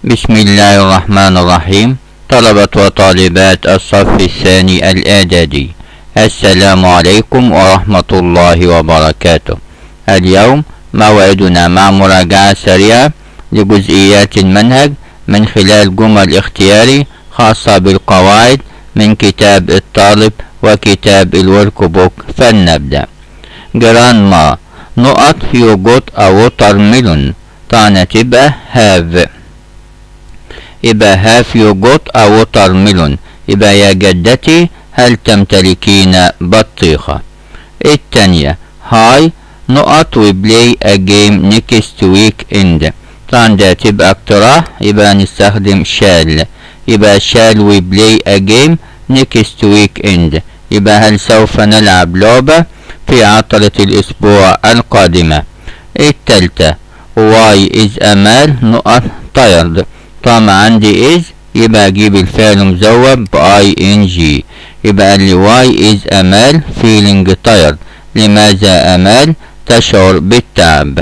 بسم الله الرحمن الرحيم. طلبة وطالبات الصف الثاني الإعدادي، السلام عليكم ورحمة الله وبركاته. اليوم موعدنا مع مراجعة سريعة لجزئيات المنهج من خلال جمل اختياري خاصة بالقواعد من كتاب الطالب وكتاب الورك بوك. فلنبدأ. جراندما نقط you got a watermelon. طبعا تبقى have. يبقى have you got a watermelon. يبقى يا جدتي هل تمتلكين بطيخة. التانية هاي نقط we play a game next weekend. طبعا ده تبقى اقتراح، يبقى نستخدم shall. يبقى shall we play a game next weekend. يبقى هل سوف نلعب لعبة في عطلة الأسبوع القادمة. التالتة why is أمال نقط tired. طبعا عندي is يبقى أجيب الفعل مزوج ب ing. يبقى لي why is أمال feeling tired. لماذا أمال تشعر بالتعب.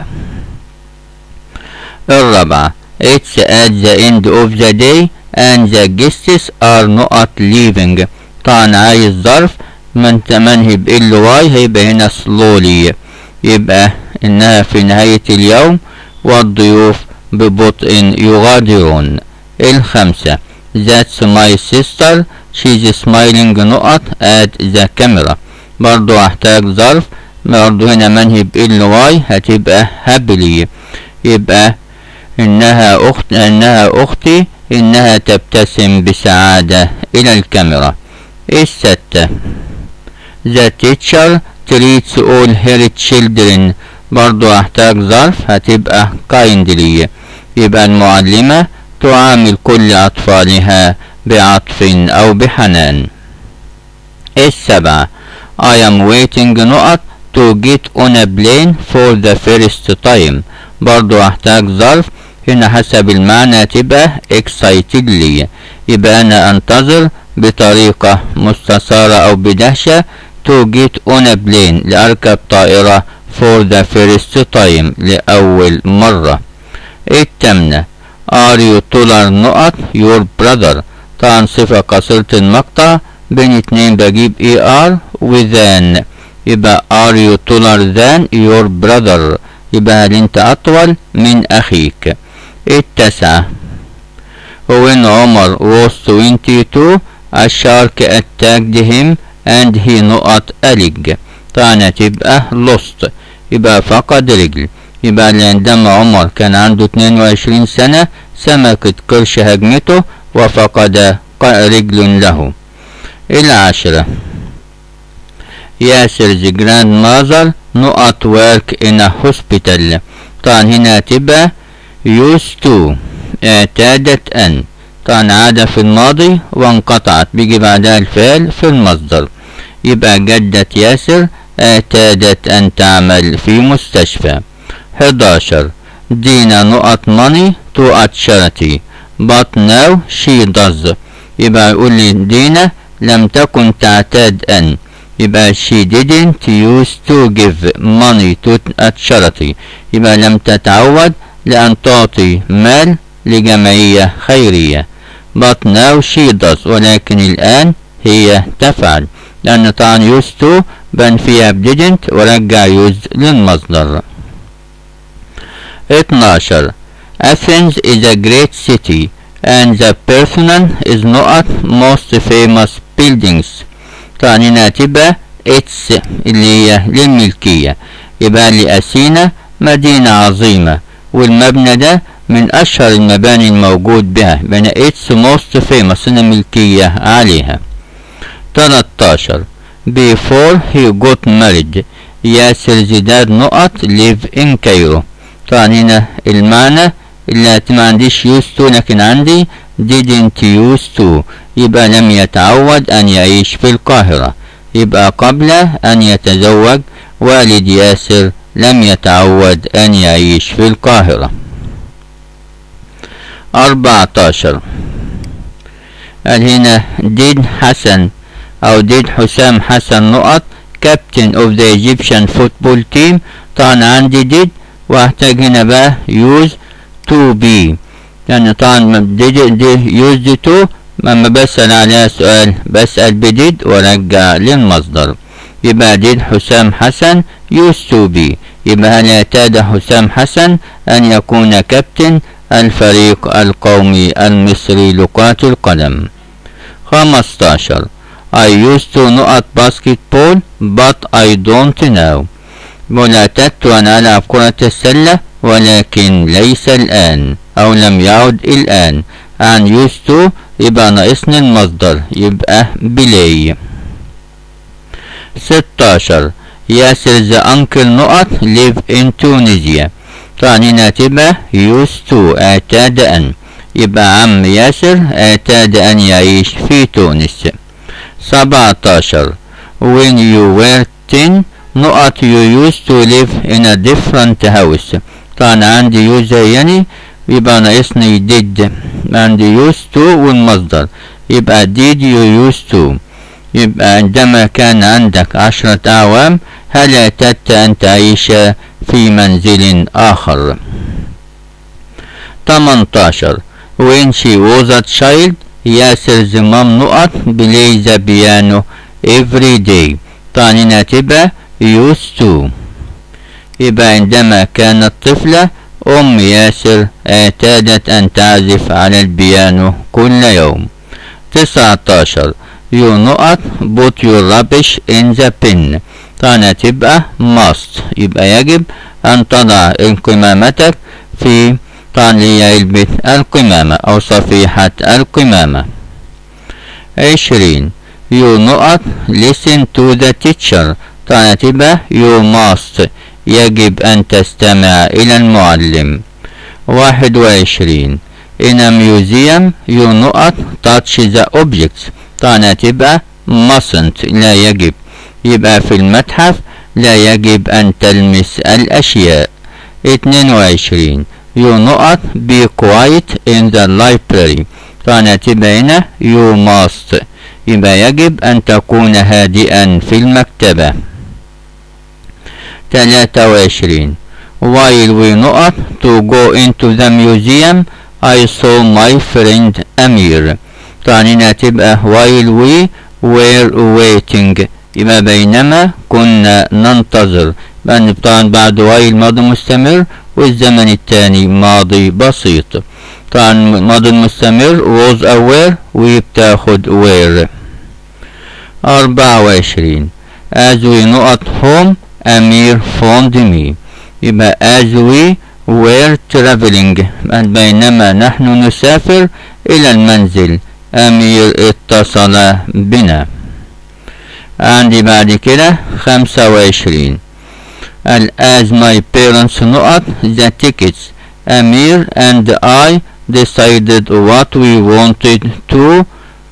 الرابعة it's at the end of the day and the guests are not leaving. طبعا عايز ظرف من تمنهي ال y هيبقى هنا slowly. يبقى إنها في نهاية اليوم والضيوف ببطء يغادرون. الخمسة that's my sister she's smiling نقط at the camera. برضو هحتاج ظرف، برضو هنا منهي ال y هتبقى happily. يبقى إنها أختي إنها تبتسم بسعادة إلى الكاميرا. الستة the teacher treats all her children. برضو هحتاج ظرف هتبقى kindly. يبقى المعلمة تعامل كل أطفالها بعطف أو بحنان. السبعة I am waiting نقط to get on a plane for the first time. برضو هحتاج ظرف، هنا حسب المعنى تبقى excitedly. يبقى أنا أنتظر بطريقة مستثارة أو بدهشة to get on a plane لأركب طائرة for the first time لأول مرة. التامنة are you taller نقط your brother. طبعا صفة قصيرة المقطع بين اتنين بجيب er وthan. يبقى are you taller than your brother. يبقى هل انت أطول من أخيك. التاسعة when عمر was 22 a shark attacked him and he نقط a leg. طبعا تبقى lost. يبقى فقد رجل. يبقى عندما عمر كان عنده 22 سنة سمكة قرش هجمته وفقد رجل له. العاشرة ياسر's grandmother نقط work in a hospital. طبعا هنا تبقى used to اعتادت أن. طبعا عادة في الماضي وانقطعت بيجي بعدها الفعل في المصدر. يبقى جدة ياسر اعتادت أن تعمل في مستشفى. 11 دينا نقط money to a charity but now she does. يبقى يقول لي دينا لم تكن تعتاد أن. يبقى she didn't used to give money to a charity. يبقى لم تتعود لأن تعطي مال لجمعية خيرية. but now she does. ولكن الآن هي تفعل، لأن طبعا used to بان فيها didn't ورجع used للمصدر. 12 Athens is a great city and the Parthenon is not most famous buildings. طبعا هنا تبقى it's اللي هي للملكية. يبقى لأثينا مدينة عظيمة والمبنى ده من أشهر المباني الموجود بها. بين it's most famous هنا ملكية عليها. 13 Before he got married ياسر زيداد نقط live in Cairo. طبعا هنا المعنى اللي ما عنديش used to لكن عندي didn't used to. يبقى لم يتعود أن يعيش في القاهرة. يبقى قبل أن يتزوج والد ياسر لم يتعود أن يعيش في القاهرة. 14 قال هنا did حسن أو did حسام حسن نقط captain of the Egyptian football team. طبعا عندي did واحتاج هنا بقى use to be. يعني طبعا دي used to لما بسأل عليها سؤال بسأل بديد وارجع للمصدر. يبقى did حسام حسن used to be. يبقى هل اعتاد حسام حسن أن يكون كابتن الفريق القومي المصري لكرة القدم. 15 I used to نقط basketball but I don't now. اعتدت أن ألعب كرة السلة ولكن ليس الآن أو لم يعد الآن. عن used to يبقى ناقصني المصدر يبقى بلاي. 16 ياسر the uncle نقط live in Tunisia. طبعا هنا تبقى used to اعتاد أن. يبقى عم ياسر اعتاد أن يعيش في تونس. 17 when you were 10 نقط you used to live in a different house. طبعا عندي يو زيني يبقى ناقصني did. عندي used to والمصدر يبقى did you used to. يبقى عندما كان عندك 10 أعوام هل اعتدت أن تعيش في منزل آخر. 18 when she was a child ياسر the mom نقط play the piano every day. طبعا هنا تبقى used to. يبقى عندما كانت طفلة أم ياسر اعتادت أن تعزف على البيانو كل يوم. 19 you نقط put your rubbish in the bin. طبعا تبقى must. يبقى يجب أن تضع قمامتك في طبعا هي علبة القمامة أو صفيحة القمامة. 20 you نقط listen to the teacher. طبعا تبقى you must. يجب أن تستمع إلى المعلم. 21 in a museum you نقط touch the objects. طبعا تبقى mustn't لا يجب. يبقى في المتحف لا يجب أن تلمس الأشياء. 22 you نقط be quiet in the library. طبعا تبقى هنا you must. يبقى يجب أن تكون هادئا في المكتبة. 23 while we نقط to go into the museum I saw my friend أمير. طبعا هنا تبقى while we were waiting. يبقى بينما كنا ننتظر. طبعا بعد while ماضي مستمر والزمن الثاني ماضي بسيط. طبعا ماضي المستمر was aware وبتاخد were. 24 as we نقط home أمير found me. يبقى as we were traveling بينما نحن نسافر إلى المنزل أمير اتصل بنا. عندي بعد كده 25 as my parents نقط the tickets أمير and I decided what we wanted to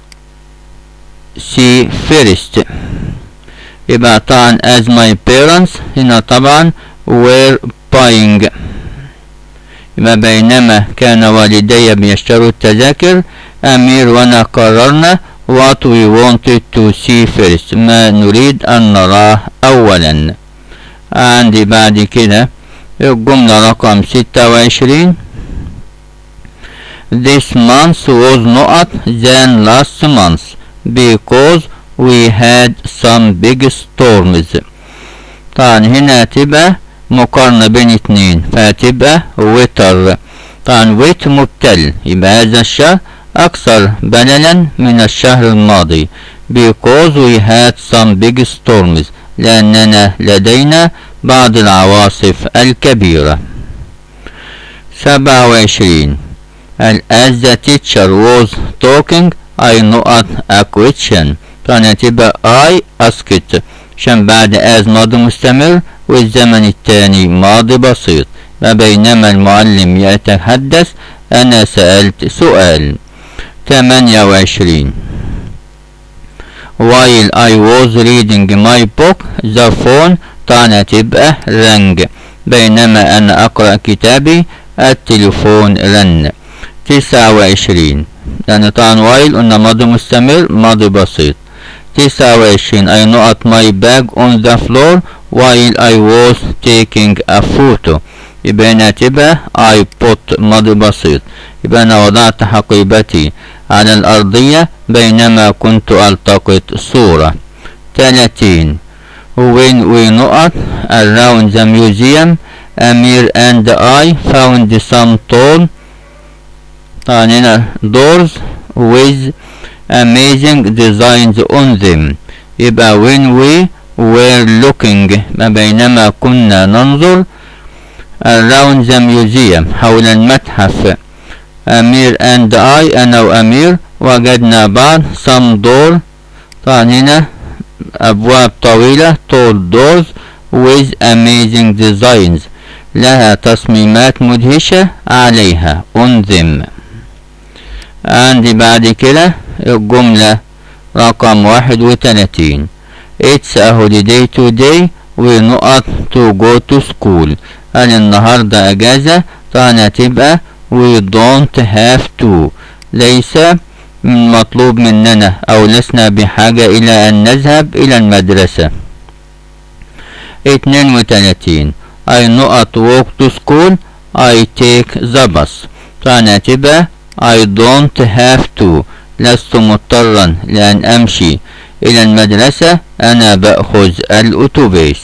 see first. يبقى طبعا as my parents هنا طبعا were buying. يبقى بينما كان والدي بيشتروا التذاكر أمير وأنا قررنا what we wanted to see first ما نريد أن نراه أولا. عندي بعد كده الجملة رقم 26 this month was not than last month because we had some big storms. طبعا هنا تبقى مقارنة بين اتنين فهتبقى وتر. طبعا ويت مبتل يبقى هذا الشهر أكثر بللا من الشهر الماضي because we had some big storms لأننا لدينا بعض العواصف الكبيرة. 27 as the teacher was talking I نقط a question. طبعا تبقى I asked عشان بعد as ماضي مستمر والزمن الثاني ماضي بسيط. ما بينما المعلم يتحدث أنا سألت سؤال. 28 while I was reading my book the phone طبعا تبقى rang بينما أنا أقرأ كتابي التليفون رن. 29 لأن طبعا while قلنا ماضي مستمر ماضي بسيط. 29 I نقط my bag on the floor while I was taking a photo. يبقى هنا تبقى I put ماضي بسيط. يبقى أنا وضعت حقيبتي على الأرضية بينما كنت ألتقط صورة. 30 when we نقط around the museum Amir and I found some tall طبعا هنا doors with amazing designs on them. يبقى when we were looking ما بينما كنا ننظر around the museum حول المتحف أمير and I أنا وأمير وجدنا بعض some door طبعا هنا أبواب طويلة tall doors with amazing designs لها تصميمات مدهشة عليها on them. عندي بعد كده الجملة رقم 31 It's a holiday today ونقط to go to school. قال النهاردة أجازة طبعا هتبقى we don't have to ليس مطلوب مننا أو لسنا بحاجة إلى أن نذهب إلى المدرسة. 32 I نقط walk to school I take the bus. طبعا هتبقى I don't have to لست مضطرا لأن أمشي إلى المدرسة أنا بأخذ الأتوبيس.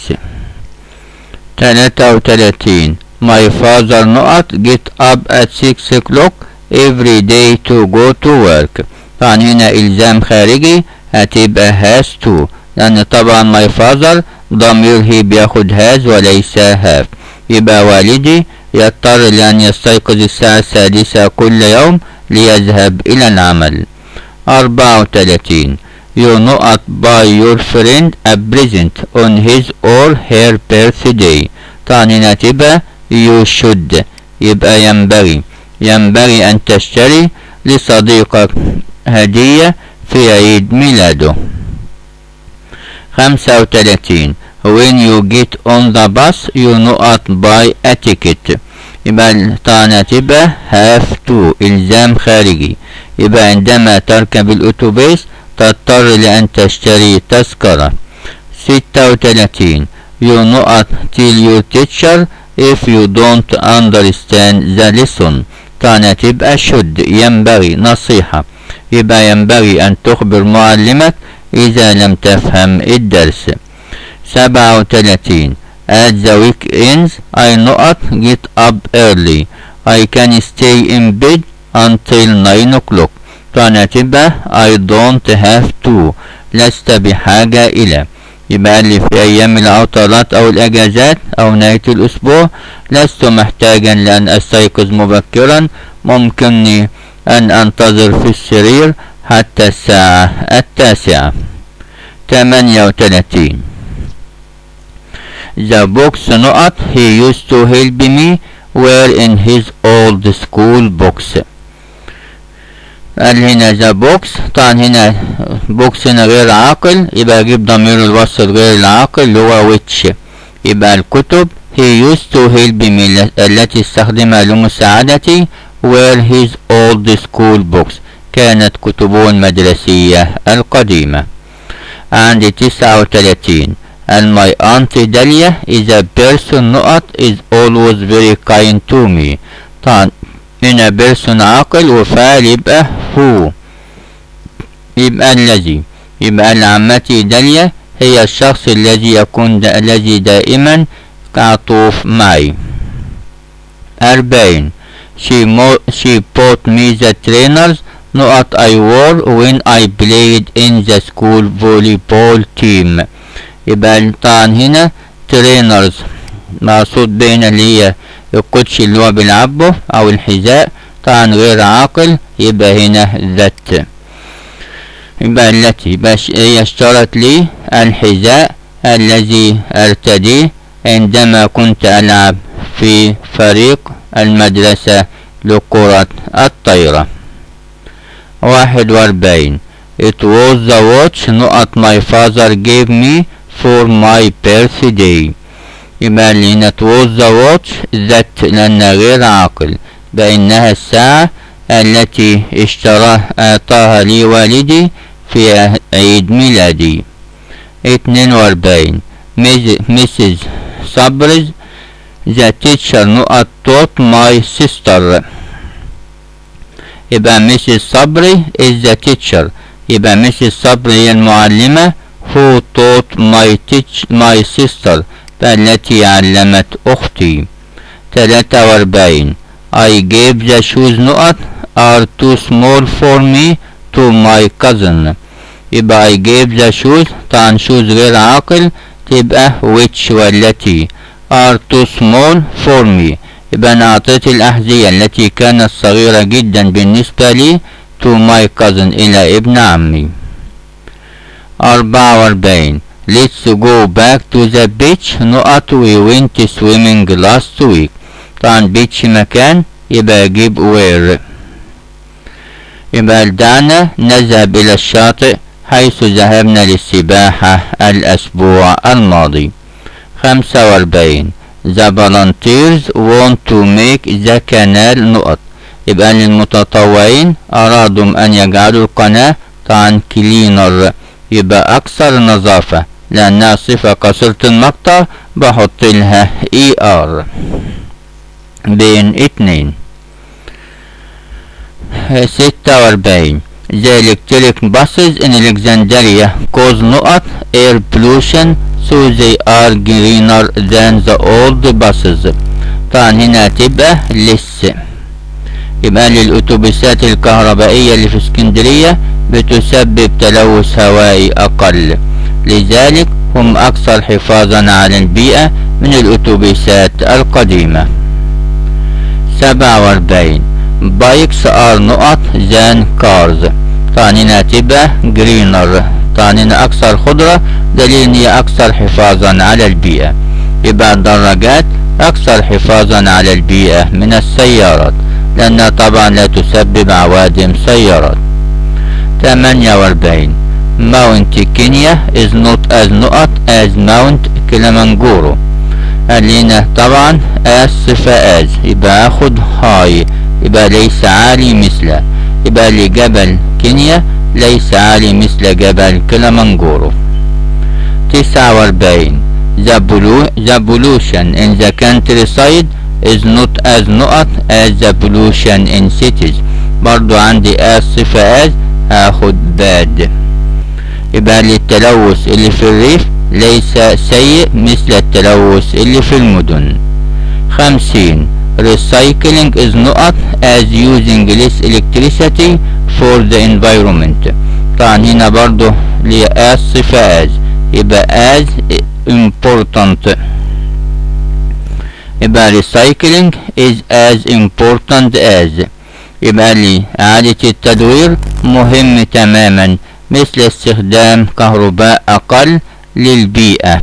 33 My father نقط get up at 6 o'clock every day to go to work. طبعا هنا إلزام خارجي هتبقى has to لأن طبعا my father ضمير هي بياخد has وليس have. يبقى والدي يضطر لأن يستيقظ الساعة 6 كل يوم ليذهب إلى العمل. 34 You نقط buy your friend a present on his or her birthday. طبعا هنا تبقى you should يبقى ينبغي أن تشتري لصديقك هدية في عيد ميلاده. 35 When you get on the bus you نقط buy a ticket. يبقى طبعا تبقى have to إلزام خارجي. يبقى عندما تركب الأتوبيس تضطر لأن تشتري تذكرة. 36 You نقط tell your teacher if you don't understand the lesson. طبعا تبقى should ينبغي نصيحة. يبقى ينبغي أن تخبر معلمك إذا لم تفهم الدرس. 37 At the weekends I نقط get up early I can stay in bed until 9 o'clock. طبعا تبقى I don't have to لست بحاجة إلى. يبقى اللي في أيام العطلات أو الأجازات أو نهاية الأسبوع لست محتاجا لأن أستيقظ مبكرا. ممكنني أن أنتظر في السرير حتى الساعة 9. 38 The books نقط he used to help me were in his old school books. قال هنا the books طبعا هنا books هنا غير عاقل يبقى أجيب ضمير الوصل غير العاقل اللي هو which. يبقى الكتب he used to help me التي استخدمها لمساعدتي were his old school books كانت كتبه المدرسية القديمة. عندي 39 and my aunt Dahlia is a person نقط is always very kind to me. طبعا هنا person عاقل وفاعل يبقى who يبقى الذي. يبقى عمتي داليا هي الشخص الذي دائما عطوف معي. 40 she bought me the trainers نقط I wore when I played in the school volleyball team. يبقى طبعا هنا trainers مقصود بهنا اللي هي الكوتشي اللي هو بيلعبه أو الحذاء. طبعا غير عاقل يبقى هنا ذات. يبقى التي يبقى هي اشترت لي الحذاء الذي ارتديه عندما كنت ألعب في فريق المدرسة لكرة الطايرة. 41 It was the watch نقط my father gave me for my birthday. يبقى هنا it was the watch that لأنها غير عاقل بأنها الساعة التي أعطاها لي والدي في عيد ميلادي. 42 Mrs. Sabres the teacher نقط taught my sister. يبقى Mrs. صبري is the teacher. يبقى Mrs. صبري هي المعلمة who taught my sister التي علمت أختي. 43 I gave the shoes نقط are too small for me to my cousin. يبقى I gave the shoes طبعا shoes غير عاقل تبقى which والتي are too small for me. يبقى أنا أعطيت الأحذية التي كانت صغيرة جدا بالنسبة لي to my cousin إلى ابن عمي. 44 Let's go back to the beach نقط we went swimming last week. طبعا beach مكان يبقى أجيب where. يبقى دعنا نذهب إلى الشاطئ حيث ذهبنا للسباحة الأسبوع الماضي. 45 The volunteers want to make the canal نقط. يبقى للمتطوعين أرادوا أن يجعلوا القناة طبعا cleaner يبقى أكثر نظافة لأنها صفة قصيرة المقطع بحط لها ER. بين 2 46 The electric buses in Alexandria cause نقط air pollution so they are greener than the old buses. طبعا هنا تبقى لسه. يبقى للأتوبيسات الكهربائية اللي في اسكندرية بتسبب تلوث هوائي أقل، لذلك هم أكثر حفاظا على البيئة من الأتوبيسات القديمة. 47 Bikes are نقط than cars. طبعا هنا تبقى greener. طبعا هنا أكثر خضرة دليل إن هي أكثر حفاظا على البيئة. يبقى الدراجات أكثر حفاظا على البيئة من السيارات لأنها طبعا لا تسبب عوادم سيارات. 48 Mount Kenya is not as نقط as Mount Kilimanjaro. قال لنا طبعا as صفة as يبقى أخد high يبقى ليس عالي مثله. يبقى لجبل كينيا ليس عالي مثل جبل كليمانجارو. 49 The pollution in the countryside is not as نقط as the pollution in cities. برضو عندي as صفة as هاخد bad. يبقى للتلوث اللي في الريف ليس سيء مثل التلوث اللي في المدن. 50 Recycling is نقط as using less electricity for the environment. طبعا هنا برضو ليه as صفة as يبقى as important. يبقى recycling is as important as يبقى لي إعادة التدوير مهم تماما مثل استخدام كهرباء أقل للبيئة.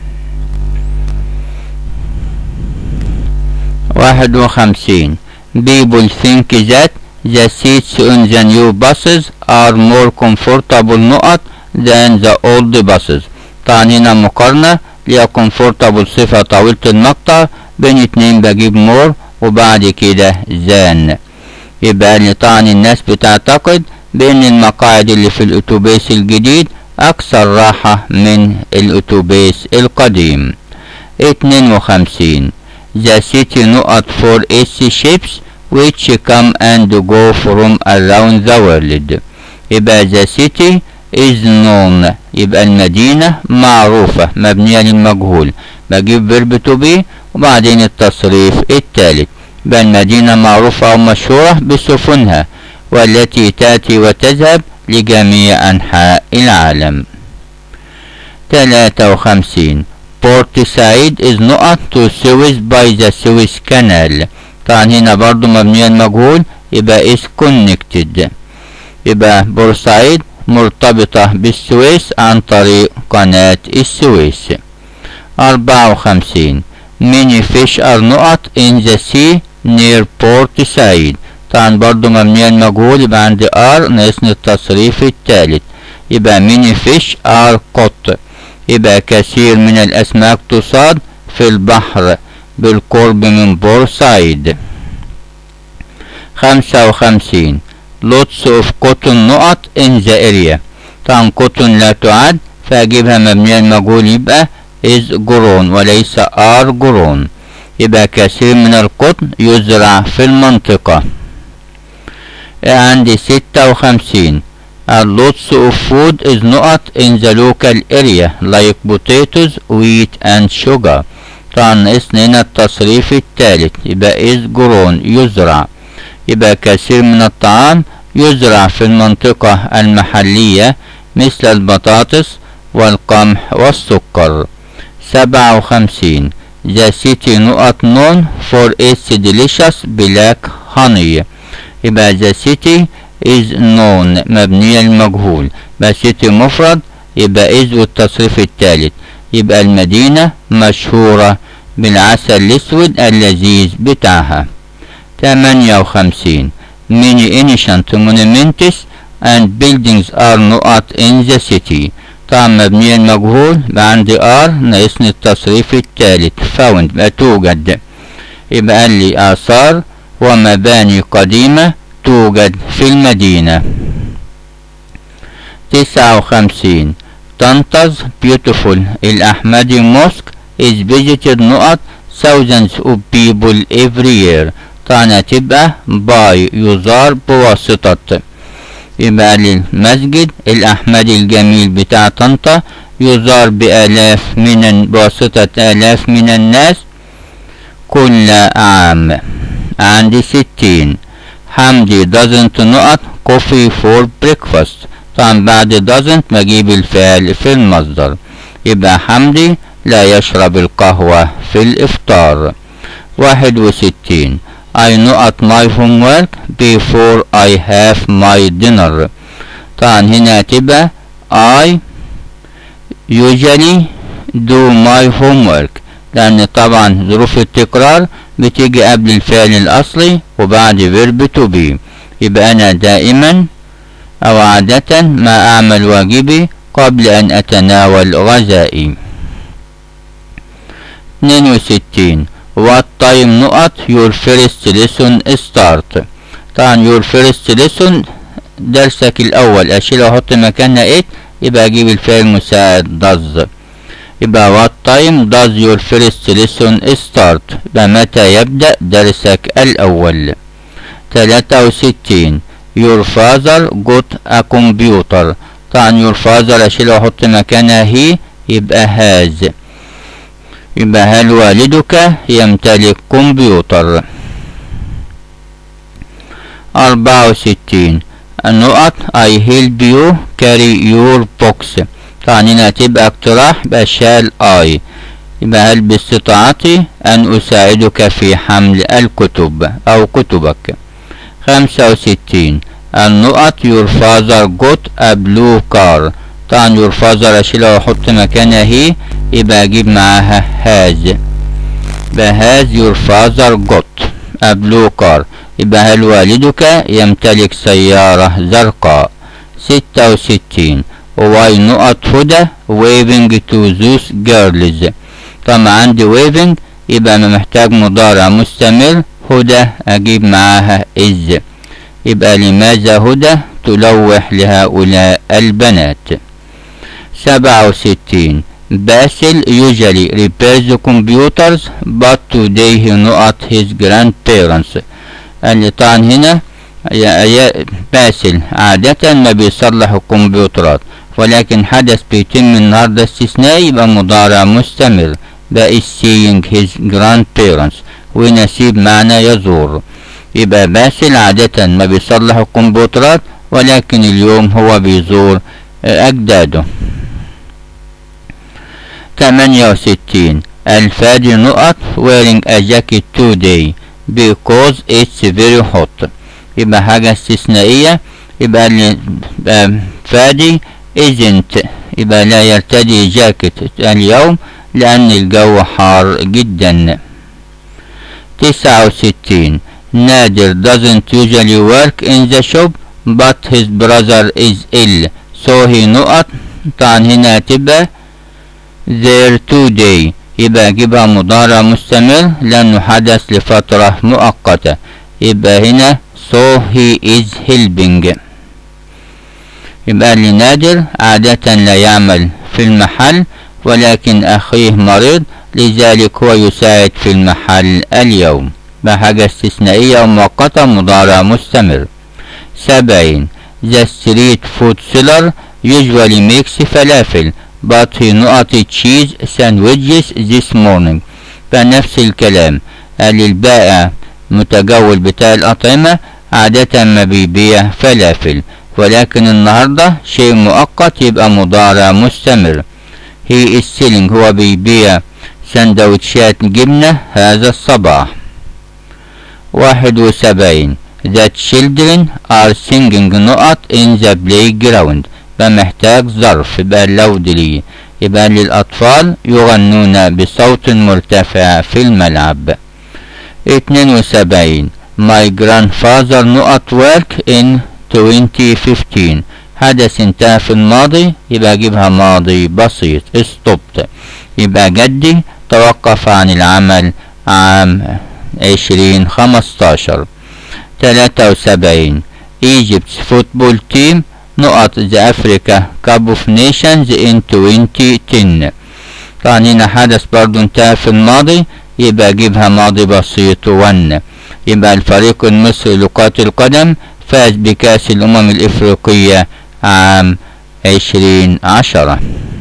51 People think that the seats on the new buses are more comfortable نقط than the old buses. طبعا هنا مقارنة ليها comfortable صفة طويلة المقطع بين اتنين بجيب more وبعد كده than. يبقى طبعا الناس بتعتقد بأن المقاعد اللي في الأتوبيس الجديد أكثر راحة من الأتوبيس القديم. 52 The city نقط for its ships which come and go from around the world. يبقى the city is known يبقى المدينة معروفة مبنية للمجهول بجيب verb to be وبعدين التصريف الثالث. يبقى المدينة معروفة أو مشهورة بسفنها والتي تأتي وتذهب لجميع أنحاء العالم. 53 Port Said is نقط to Suez by the Suez Canal. طبعا هنا برضو مبنية المجهول يبقى is connected. يبقى بورسعيد مرتبطة بالسويس عن طريق قناة السويس. 54 Many fish are نقط in the sea near Port Said. طبعا برضو مبنية المجهول يبقى عندي are ناقصني التصريف الثالث يبقى many fish are caught. يبقى كثير من الأسماك تصاد في البحر بالقرب من بورسعيد. 55 Lots of cotton نقط in the area. طبعا cotton لا تعد فأجيبها مبنية المجهول يبقى is grown وليس are grown. يبقى كثير من القطن يزرع في المنطقة. عندي 56. Lots of food is not in the local area like potatoes, wheat and sugar. طبعا ناقصنا هنا التصريف الثالث، يبقى is grown يزرع، يبقى كثير من الطعام يزرع في المنطقة المحلية مثل البطاطس والقمح والسكر. 57. The city not known for its delicious black honey. يبقى the city is known مبنية للمجهول، يبقى city مفرد يبقى is والتصريف الثالث، يبقى المدينة مشهورة بالعسل الأسود اللذيذ بتاعها. 58. Many ancient monuments and buildings are not in the city. طبعا مبنية المجهول يبقى عندي are ناقصني التصريف الثالث found بقى توجد، يبقى قال لي آثار ومباني قديمة توجد في المدينة. 59. طنطا's beautiful الأحمدي mosque is visited not thousands of people every year. طبعا هتبقى by يزار بواسطة، يبقى المسجد الأحمدي الجميل بتاع طنطا يزار بواسطة آلاف من الناس كل عام. عندي 60. حمدي doesn't not coffee for breakfast. طبعا بعد doesn't بجيب الفعل في المصدر، يبقى حمدي لا يشرب القهوة في الإفطار. 61. I not my homework before I have my dinner. طبعا هنا هتبقى I usually do my homework، لأن طبعا ظروف التكرار بتيجي قبل الفعل الأصلي وبعد verb to be، يبقى أنا دائما أو عادة ما أعمل واجبي قبل أن أتناول غذائي. 62. What time not your first lesson start. طبعا your first lesson درسك الأول، أشيل وأحط مكانها it يبقى أجيب الفعل المساعد does، يبقى what time does your first lesson start، يبقى متى يبدأ درسك الأول. 63. Your father got a computer. طبعا your father أشيل وأحط مكانها he يبقى has، يبقى هل والدك يمتلك كمبيوتر. 64. النقط I help you carry your box. طبعا هنا هتبقى اقتراح يبقى shall I، يبقى هل باستطاعتي أن أساعدك في حمل الكتب أو كتبك. 65. النقط your father got a blue car. طبعا your father أشيلها وأحط مكانها هي يبقى أجيب معاها has، يبقى has your father got a blue car، يبقى هل والدك يمتلك سيارة زرقاء. 66. why not هدى waving to those girls. طبعا عندي waving يبقى أنا محتاج مضارع مستمر، هدى أجيب معاها is، يبقى لماذا هدى تلوح لهؤلاء البنات. 67. باسل usually repairs computers but today he not his grandparents. اللي طبعا هنا باسل عادة ما بيصلح الكمبيوترات، ولكن حدث بيتم النهاردة استثنائي يبقى مضارع مستمر بقى seeing his grandparents، ونسيب معنى يزور، يبقى باسل عادة ما بيصلح الكمبيوترات ولكن اليوم هو بيزور أجداده. 68. الفادي نقط wearing a jacket today because it's very hot. يبقى حاجة استثنائية، يبقى فادي isn't يبقى لا يرتدي جاكيت اليوم لأن الجو حار جدا. 69. نادر doesn't usually work in the shop but his brother is ill so he نقط. طبعا هنا هتبقى there today يبقى اجيبها مضارع مستمر لأنه حدث لفترة مؤقتة، يبقى هنا so he is helping. يبقى لنادر عادة لا يعمل في المحل ولكن أخيه مريض لذلك هو يساعد في المحل اليوم. بحاجة استثنائية ومؤقتة مضارع مستمر. 70. The street food seller usually makes falafel but he not cheese sandwiches this morning. فنفس الكلام، قال البائع متجول بتاع الأطعمة عادة ما بيبيع فلافل، ولكن النهاردة شيء مؤقت يبقى مضارع مستمر. he is selling، هو بيبيع سندوتشات جبنة هذا الصباح. 71. The children are singing نقط in the playground. فمحتاج ظرف، يبقى اللودلي، يبقى للأطفال يغنون بصوت مرتفع في الملعب. 72. My grandfather نقط work in 2015. حدث انتهى في الماضي، يبقى اجيبها ماضي بسيط. stopped، يبقى جدي توقف عن العمل عام 2015. 73. Egypt's football team نقط the Africa Cup of Nations in 2010. طبعا هنا حدث برضو انتهى في الماضي، يبقى اجيبها ماضي بسيط 1. يبقى الفريق المصري لكرة القدم فاز بكأس الأمم الإفريقية عام 2010.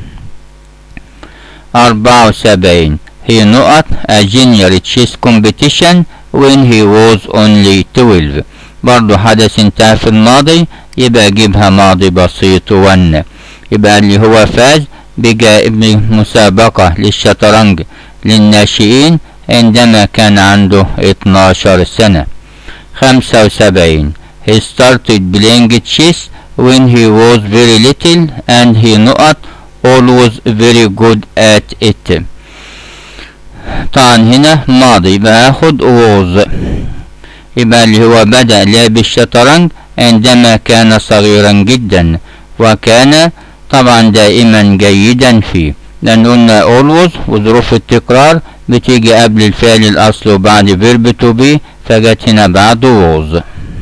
74. he نقط a junior chess competition when he was only 12. برضو حدث انتهى في الماضي، يبقى اجيبها ماضي بسيط 1. يبقى اللي هو فاز بجائزة مسابقة للشطرنج للناشئين عندما كان عنده 12 سنة. 75. he started playing chess when he was very little and he نقط always very good at it. طبعا هنا ماضي، يبقى هاخد was، يبقى اللي هو بدأ لعب الشطرنج عندما كان صغيرا جدا، وكان طبعا دائما جيدا فيه، لأن قلنا always وظروف التكرار بتيجي قبل الفعل الأصل وبعد verb to be، فجت هنا بعد was.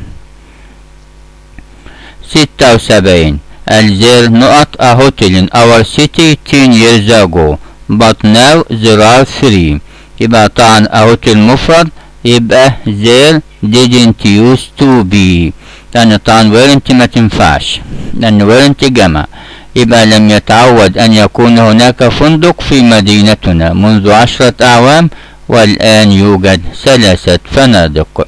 76. there نقط a hotel in our city 10 years ago but now there are 3. يبقى طبعا a hotel مفرد، يبقى there didn't used to be، لأن طبعا weren't ما تنفعش لأن weren't جمع، يبقى لم يتعود أن يكون هناك فندق في مدينتنا منذ 10 أعوام، والآن يوجد 3 فنادق.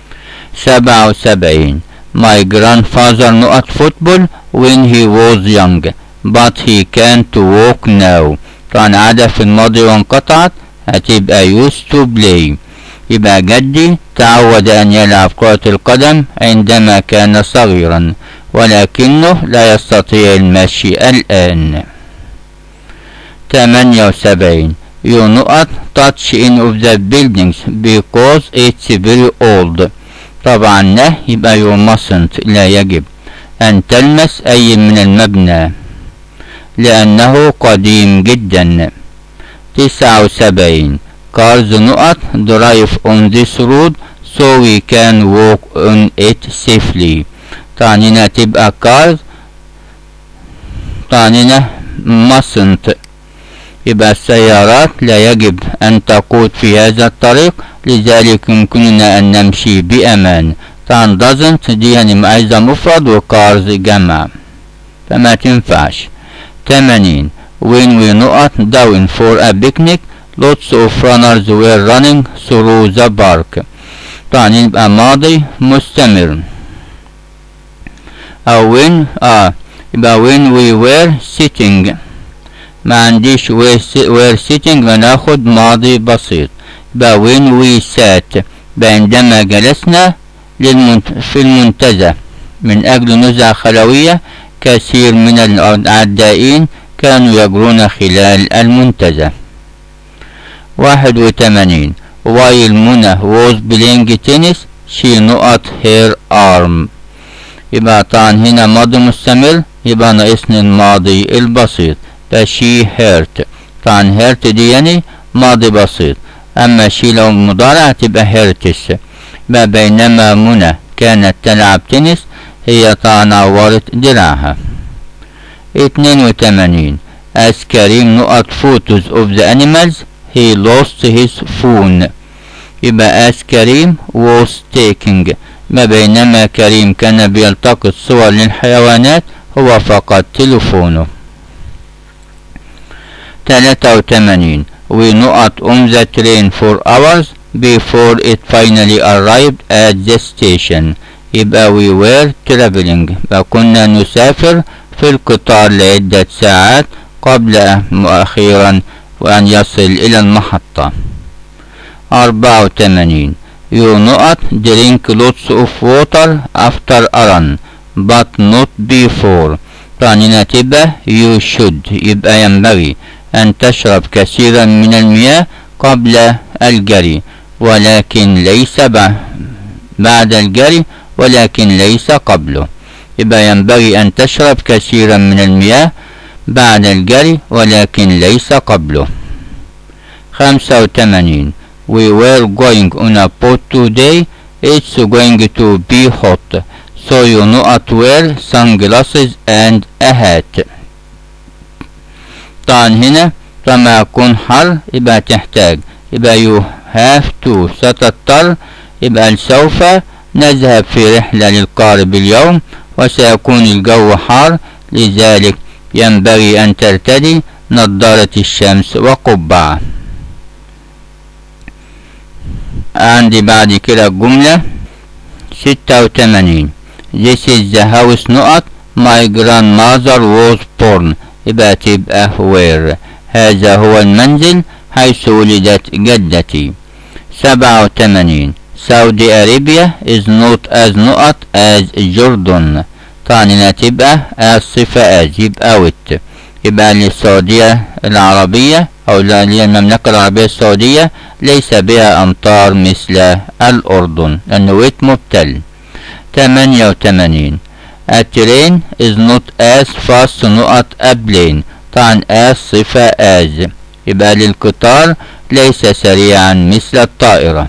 77. my grandfather نقط football when he was young but he can't walk now. طبعا عادة في الماضي وانقطعت، هتبقى used to play، يبقى جدي تعود أن يلعب كرة القدم عندما كان صغيرا، ولكنه لا يستطيع المشي الآن. 78. you نقط touch in of the buildings because it's very old. طبعا نه، يبقى you mustn't لا يجب أن تلمس أي من المبنى لأنه قديم جدا. 79. cars نقط drive on this road so we can walk on it safely. طبعا هنا تبقى cars، طبعا هنا mustn't، يبقى السيارات لا يجب أن تقود في هذا الطريق، لذلك يمكننا أن نمشي بأمان. طبعا doesn't دي يعني عايزة مفرد وcars جمع فما تنفعش. 80. when we نقط down for a picnic lots of runners were running through the park. طبعا يبقى ماضي مستمر. أو when يبقى when we were sitting، ما عنديش were sitting بناخد ماضي بسيط، يبقى when we sat عندما جلسنا في المنتزه من أجل نزهة خلوية، كثير من الأعدائين كانوا يجرون خلال المنتزه. 81. while منى was playing tennis she نقط her arm. يبقى طبعا هنا ماضي مستمر، يبقى ناقصني الماضي البسيط، she hurt. طبعا hurt دي يعني ماضي بسيط، أما she لو مضارع تبقى hurts. بينما منى كانت تلعب تنس هي طبعا عورت دراعها. 82. as كريم نقط photos of the animals he lost his phone. يبقى as كريم was taking. ما بينما كريم كان بيلتقط صور للحيوانات هو فقد تلفونه. 83 we not on the train for hours before it finally arrived at the station. يبقى we were traveling. كنا نسافر في القطار لعدة ساعات قبل أخيرا وأن يصل إلى المحطة. 84 you not drink lots of water after a run but not before. طبعا تبقى you should. يبقى ينبغي أن تشرب كثيرا من المياه قبل الجري ولكن ليس بعد الجري ولكن ليس قبله. يبقى ينبغي أن تشرب كثيرا من المياه بعد الجري ولكن ليس قبله. 85 we were going on a boat today. It's going to be hot so you not wear sunglasses and a hat. طبعا هنا لما يكون حر يبقى تحتاج يبقى you have to ستضطر يبقى سوف نذهب في رحلة للقارب اليوم وسيكون الجو حار لذلك ينبغي أن ترتدي نظارة الشمس وقبعة. عندي بعد كده الجملة 86 this is the house not my grandmother was born. يبقى تبقى where. هذا هو المنزل حيث ولدت جدتي. 87 Saudi Arabia is not as Jordan. طبعا تبقى الصفة as يبقى with. يبقى للسعودية العربية أو للمملكة العربية السعودية ليس بها أمطار مثل الأردن لأنه with مبتل. 88 A train is not as fast not a plane. طبعا as صفة as يبقى للقطار ليس سريعا مثل الطائرة.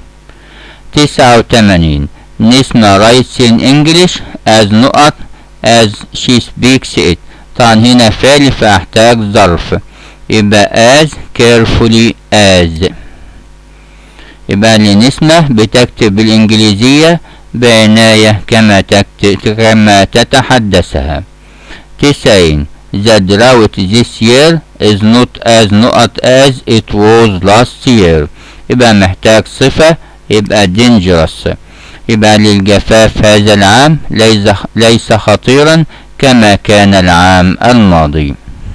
89 نسمة writes in English as not as she speaks it. طبعا هنا فعل فأحتاج ظرف يبقى as carefully as. يبقى لنسمة بتكتب بالإنجليزية بعناية كما تتحدثها. 90 The drought this year is not as it was last year. يبقى محتاج صفة يبقى dangerous. يبقى للجفاف هذا العام ليس خطيرا كما كان العام الماضي.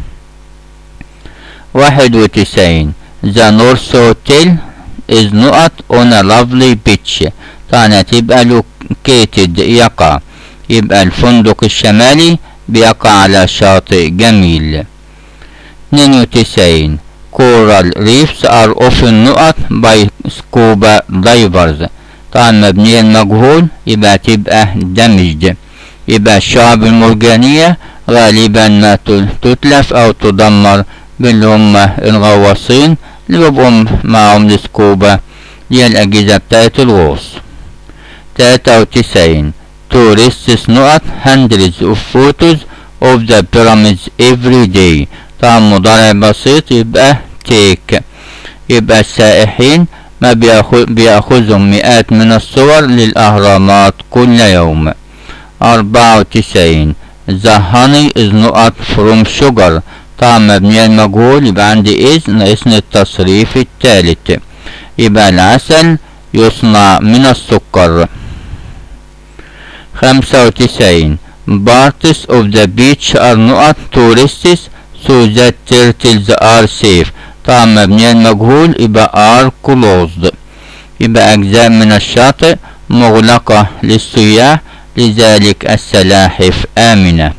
91 The North Hotel is not on a lovely beach. طبعا تبقى located يقع. يبقى الفندق الشمالي بيقع على شاطئ جميل. 92 Coral reefs are often not by scuba divers. طبعا مبنية المجهول يبقى تبقى damaged. يبقى الشعب المرجانية غالبا ما تتلف أو تدمر باللي هم الغواصين اللي بيبقوا معهم السكوبا دي الأجهزة بتاعت الغوص. 93 Tourists not hundreds of photos of the pyramids every day. طبعا مضارع بسيط يبقى take. يبقى السائحين ما بيأخذهم مئات من الصور للأهرامات كل يوم. 94 The honey is not from sugar. طبعا مبني المجهول يبقى عندي is ناقصني التصريف الثالث. يبقى العسل يصنع من السكر. 95 Parts of the beach are not tourists so that turtles are safe. طبعا مبني المجهول يبقى are closed. يبقى أجزاء من الشاطئ مغلقة للسياح لذلك السلاحف آمنة.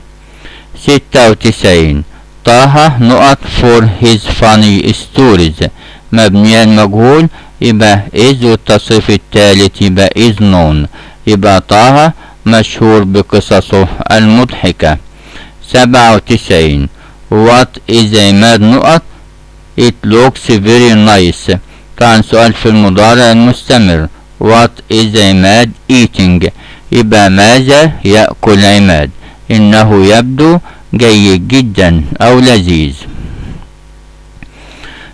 96 طه not for his funny stories. مبني المجهول يبقى is والتصريف الثالث يبقى is known. يبقى طه مشهور بقصصه المضحكة. 97 What is a mad نقط It looks very nice. طبعا سؤال في المضارع المستمر. What is a mad eating. يبقى ماذا يأكل عماد. إنه يبدو جيد جدا أو لذيذ.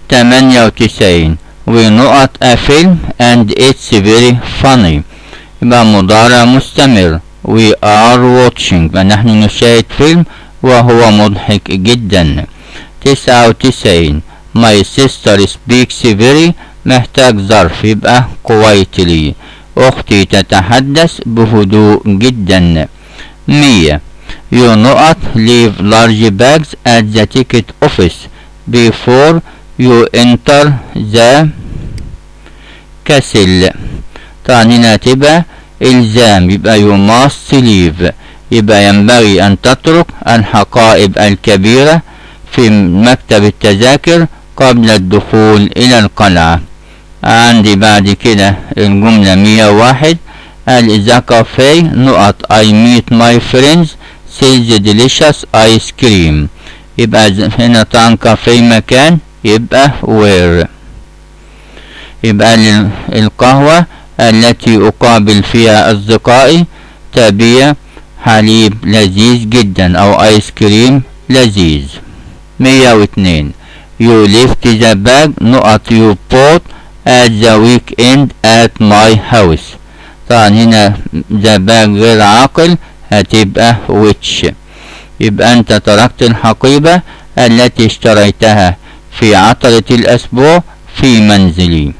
98 ونقط a film and it's very funny. يبقى مضارع مستمر. we are watching نحن نشاهد فيلم وهو مضحك جدا. 99 my sister speaks very محتاج ظرف يبقى quietly. أختي تتحدث بهدوء جدا. 100 you not leave large bags at the ticket office before you enter the castle. طبعا هنا تبقى إلزام يبقى you must leave يبقى ينبغي أن تترك الحقائب الكبيرة في مكتب التذاكر قبل الدخول إلى القلعة. عندي بعد كده الجملة 101 the cafe نقط I meet my friends sells delicious ice cream. يبقى هنا طبعا كافيه مكان يبقى where. يبقى القهوة التي أقابل فيها أصدقائي تبيع حليب لذيذ جدا أو آيس كريم لذيذ. 102 you left the bag نقط you bought at the weekend at my house. طبعا هنا the bag غير عاقل هتبقى which. يبقى أنت تركت الحقيبة التي اشتريتها في عطلة الأسبوع في منزلي.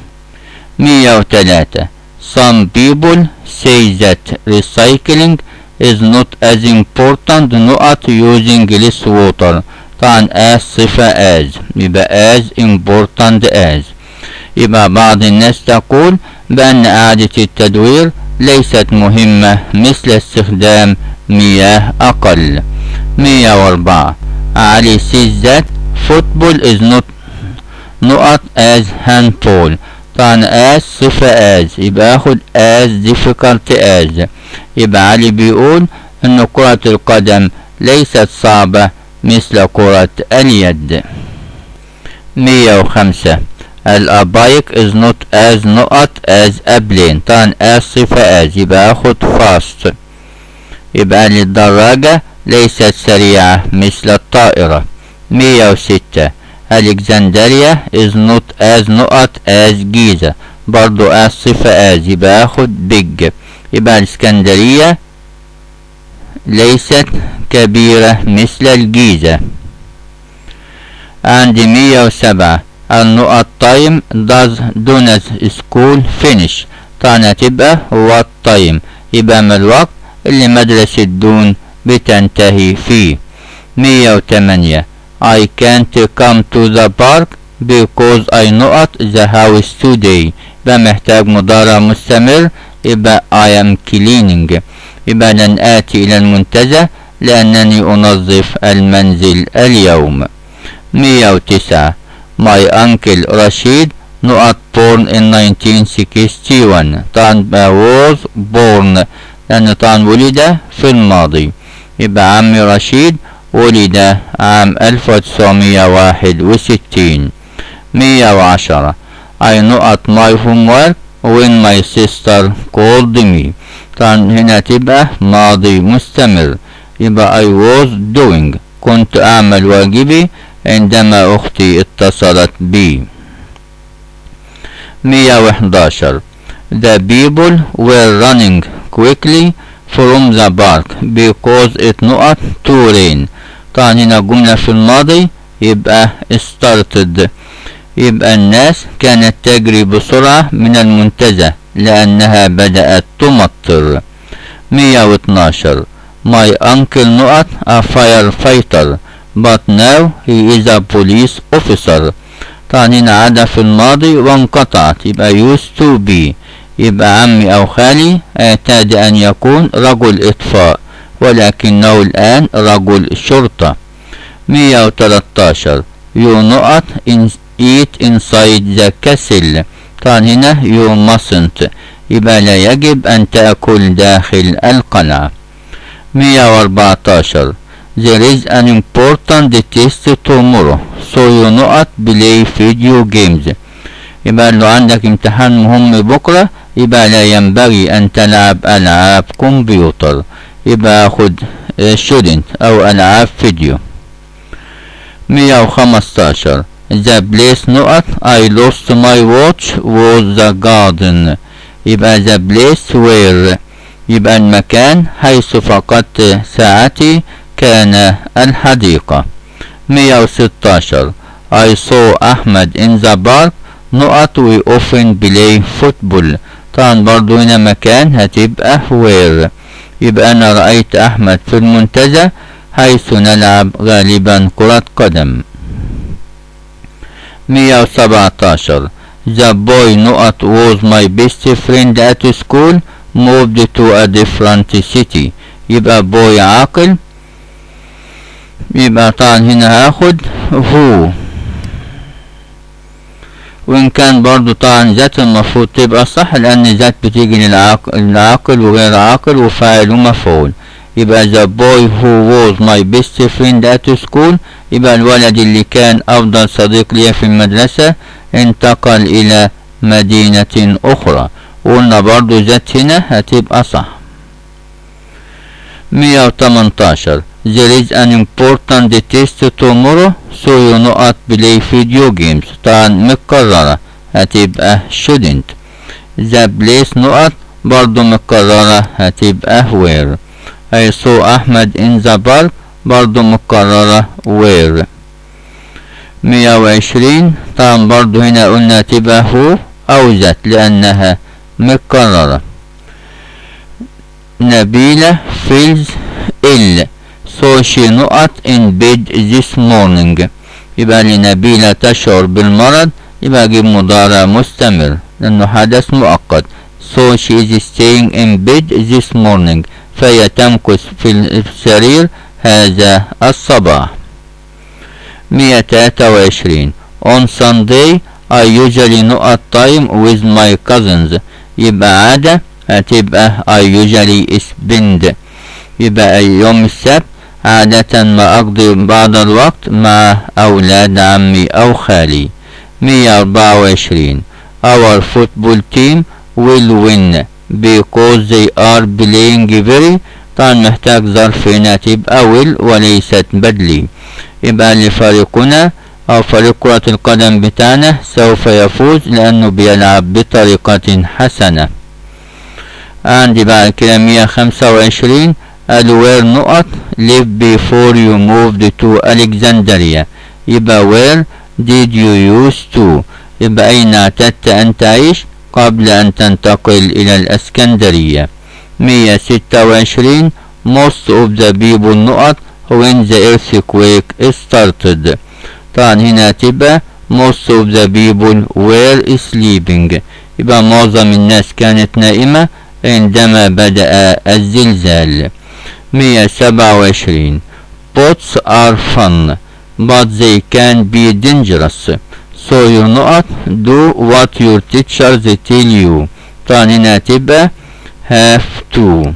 103 some people say that recycling is not as important نقط using less water. طبعا as صفة as يبقى as important as. يبقى بعض الناس تقول بأن إعادة التدوير ليست مهمة مثل استخدام مياه أقل. 104 علي says that football is not نقط as handball. طبعا as صفة as يبقى اخد as difficult as. يبقى علي بيقول ان كرة القدم ليست صعبة مثل كرة اليد. 105 a bike is not as نقط as a plane. طبعا as صفة as يبقى اخد fast. يبقى للدراجة ليست سريعة مثل الطائرة. 106 Alexandria is not as نقط as جيزة. برضو as صفة as يبقى اخد big. يبقى الاسكندرية ليست كبيرة مثل الجيزة. عندي 107 النقط time does school finish. طبعا هتبقى what time يبقى ما الوقت اللي مدرسة دون بتنتهي فيه. 108 I can't come to the park because I نقط the house today. يبقى محتاج مضارع مستمر يبقى I am cleaning. يبقى لن آتي إلى المنتزه لأنني أنظف المنزل اليوم. 109 My uncle رشيد نقط born in 1961. طبعا was born لأنه طبعا ولد في الماضي. يبقى عمي رشيد ولد عام 1961. 110 I نقط my homework when my sister called me. طبعا هنا تبقى ماضي مستمر يبقى I was doing كنت أعمل واجبي عندما أختي اتصلت بي. 111 The people were running quickly from the park because it نقط to rain. طبعا هنا جملة في الماضي يبقى started. يبقى الناس كانت تجري بسرعة من المنتزه لأنها بدأت تمطر. 112 My uncle نقط a firefighter but now he is a police officer. طبعا هنا عادة في الماضي وانقطعت يبقى used to be. يبقى عمي أو خالي اعتاد أن يكون رجل إطفاء ولكنه الآن رجل شرطة. 113 You نقط eat inside the castle. طبعا هنا you mustn't يبقى لا يجب أن تأكل داخل القلعة. 114 There is an important test tomorrow so you نقط play video games. يبقى لو عندك امتحان مهم بكرة يبقى لا ينبغي أن تلعب ألعاب كمبيوتر. يبقى خد shouldn't أو ألعاب فيديو. 115 the place نقط I lost my watch was the garden. يبقى the place where يبقى المكان حيث فقدت ساعتي كان الحديقة. 116 I saw أحمد in the park نقط we often play football. طبعا برضو هنا مكان هتبقى where. يبقى أنا رأيت أحمد في المنتزه حيث نلعب غالبا كرة قدم. 117 The boy نقط was my best friend at school moved to a different city. يبقى boy عاقل، يبقى طبعا هنا هاخد who، وإن كان برضو طبعا ذات المفروض تبقى صح لأن ذات بتيجي للعاقل وغير عاقل وفاعل ومفعول. يبقى the boy who was my best friend at school يبقى الولد اللي كان أفضل صديق لي في المدرسة انتقل إلى مدينة أخرى، وقلنا برضو ذات هنا هتبقى صح. 118 There is an important test tomorrow so you not play video games. طبعا مكررة هتبقى shouldn't. The place نقط برضو مكررة هتبقى where. I saw أحمد in the park برضو مكررة where. 120 طبعا برضو هنا قلنا تبقى هو أو ذات لأنها مكررة. نبيلة feels ill so she نقط in bed this morning. يبقى لنبيلة تشعر بالمرض يبقى أجيب مضارع مستمر لأنه حدث مؤقت. so she is staying in bed this morning فهي تمكث في السرير هذا الصباح. 123 on Sunday I usually نقط time with my cousins. يبقى عادة هتبقى I usually spend. يبقى يوم السبت عادة ما أقضي بعض الوقت مع أولاد عمي أو خالي. 124 our football team will win because they are playing very. طبعا محتاج ظرف هنا تبقى will وليست بدلي. يبقى لفريقنا أو فريق كرة القدم بتاعنا سوف يفوز لأنه بيلعب بطريقة حسنة. عندي بعد كده 125 where نقط live before you moved to Alexandria. يبقى where did you used to. يبقى أين اعتدت أن تعيش قبل أن تنتقل إلى الإسكندرية. 126 most of the people نقط when the earthquake started. طبعا هنا تبقى most of the people were sleeping. يبقى معظم الناس كانت نائمة عندما بدأ الزلزال. 127 boats are fun but they can be dangerous so you نقط do what your teachers tell you. طبعا هنا تبقى have to.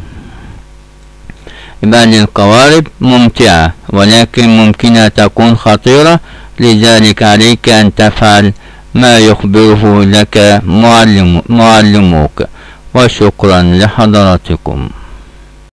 يبقى للقوارب ممتعة ولكن ممكنة تكون خطيرة لذلك عليك أن تفعل ما يخبره لك معلموك. وشكرا لحضراتكم.